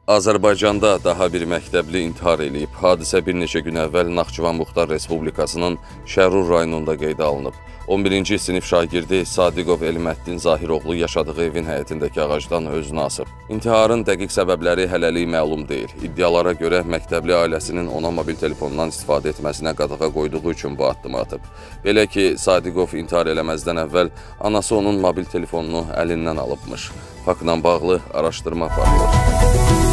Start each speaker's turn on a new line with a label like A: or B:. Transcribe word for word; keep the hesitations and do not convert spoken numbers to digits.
A: Azərbaycanda daha bir məktəbli intihar eləyib. Hadisə bir neçə gün əvvəl Naxçıvan Muxtar Respublikasının Şərur rayonunda qeydə alınıb. on birinci sinif şagirdi Sadiqov Elməddin Zahiroğlu yaşadığı evin həyətindəki ağacdan özünü asıb. İntiharın dəqiq səbəbləri hələlik məlum deyil. İddialara görə məktəbli ailəsinin ona mobil telefondan istifadə etməsinə qadağa qoyduğu üçün bu addımı atıb. Belə ki, Sadiqov intihar eləməzdən əvvəl anası onun mobil telefonunu əlindən alıbmış. Faktla bağlı araşdırma aparılır.